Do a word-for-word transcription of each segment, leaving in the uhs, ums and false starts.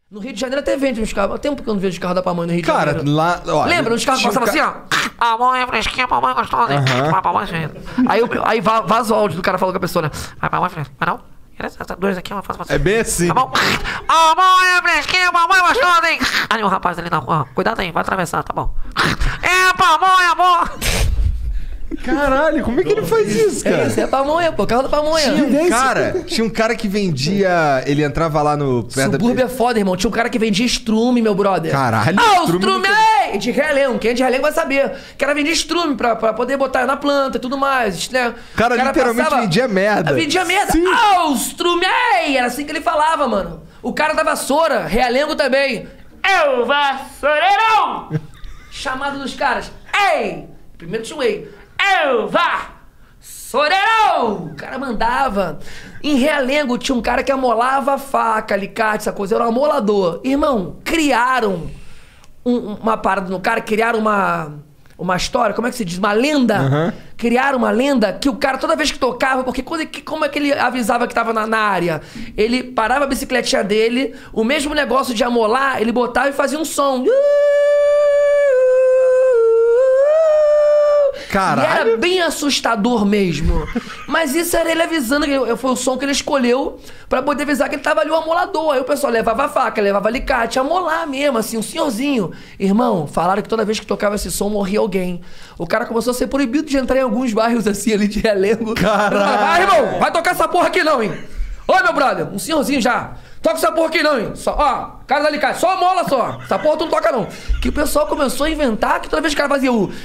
No Rio de Janeiro até vende uns carros. Há tempo que eu não vejo os carros da pamonha no Rio de Cara, Janeiro. lá... Ó, lembra? Os carros passavam ca... assim, ó. Pamonha fresquinha, pamonha gostosa. Uhum. Pamonha fresquinha. Aí, aí vaza o áudio do cara falando com a pessoa, né? Vai, pamonha fresquinha. Mas não? Dois aqui, eu faço É bem assim. Tá bom? Pamonha fresquinha, pamonha gostosa, hein? Aí o rapaz ali na rua, cuidado aí, vai atravessar, tá bom? É pamonha, amor! Caralho, como é que ele faz isso, cara? É isso, é pamonha, pô, carro da pamonha. Tinha um cara, tinha um cara que vendia... Ele entrava lá no... Subúrbio da... é foda, irmão. Tinha um cara que vendia estrume, meu brother. Caralho. Ah, o estrume é de realengo. Quem é de realengo vai saber. O cara vendia estrume pra, pra poder botar na planta e tudo mais, né? O cara, cara literalmente passava... vendia merda. Vendia merda. Sim. Ah, o estrume é! Era assim que ele falava, mano. O cara da vassoura, realengo também. Eu, vassoureirão! Chamado dos caras. Ei! Primeiro tinha o ei. Eu, vá! Soreirão! O cara mandava. Em Realengo tinha um cara que amolava faca, alicate, essa coisa. Era um amolador. Irmão, criaram um, uma parada no cara, criaram uma, uma história, como é que se diz? Uma lenda. Uhum. Criaram uma lenda que o cara, toda vez que tocava, porque quando, como é que ele avisava que tava na, na área? Ele parava a bicicletinha dele, o mesmo negócio de amolar, ele botava e fazia um som. Caralho. E era bem assustador mesmo. Mas isso era ele avisando, que foi o som que ele escolheu pra poder avisar que ele tava ali o amolador. Aí o pessoal levava a faca, levava alicate, amolar mesmo, assim, um senhorzinho. Irmão, falaram que toda vez que tocava esse som morria alguém. O cara começou a ser proibido de entrar em alguns bairros assim ali de Realengo. Caralho. Vai, irmão, vai tocar essa porra aqui não, hein? Oi, meu brother, um senhorzinho já. Toca essa porra aqui não, hein? Só, ó, cara da alicate, só mola só. Essa porra tu não toca não. Que o pessoal começou a inventar que toda vez que o cara fazia o...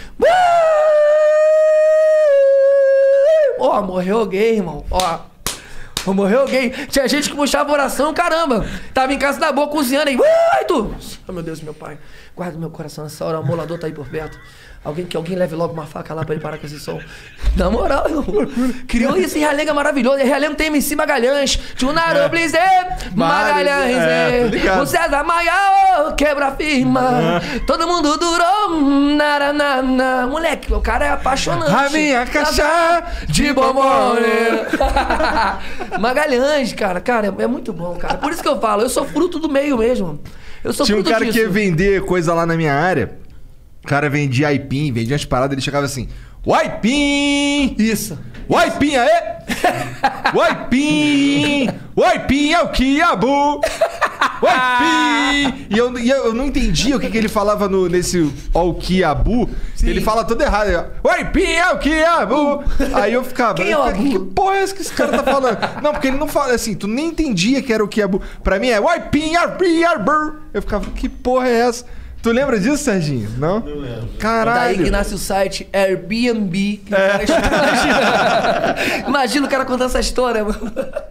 Ó, oh, morreu alguém, irmão. Ó, oh, morreu alguém. Tinha gente que puxava oração, caramba. Tava em casa da boa cozinhando aí. Ai, tu! Oh, meu Deus, meu pai. Guarda meu coração nessa hora. O amolador tá aí por perto. Alguém, que alguém leve logo uma faca lá pra ele parar com esse som. Na moral, irmão. Criou isso em Realengo, é maravilhoso. Em Realengo tem M C Magalhães. Tunarão, Blizé, Magalhães, é. O César Maia, quebra firma. É. Todo mundo durou. Naranana. Moleque, o cara é apaixonante. A minha caixa de bombom. Magalhães, cara. Cara, é muito bom, cara. Por isso que eu falo, eu sou fruto do meio mesmo. Eu sou Tinha um fruto cara disso. que ia vender coisa lá na minha área. O cara vendia aipim, vendia umas paradas, ele chegava assim... O aipim! Isso. O aipim, aê! O aipim! O aipim é o quiabu! O aipim! E eu, e eu não entendia o que, que ele falava no, nesse o quiabu. Ele fala tudo errado. O aipim é o quiabu! Aí eu ficava... Quem é o abu? Que porra é essa que esse cara tá falando? Não, porque ele não fala assim, tu nem entendia que era o quiabu. Pra mim é o aipim, arbir, arbir. Eu ficava, que porra é essa? Tu lembra disso, Serginho? Não? Não lembro. Caralho. Daí que nasce o site Airbnb. É. Imagina. Imagina o cara contando essa história, mano.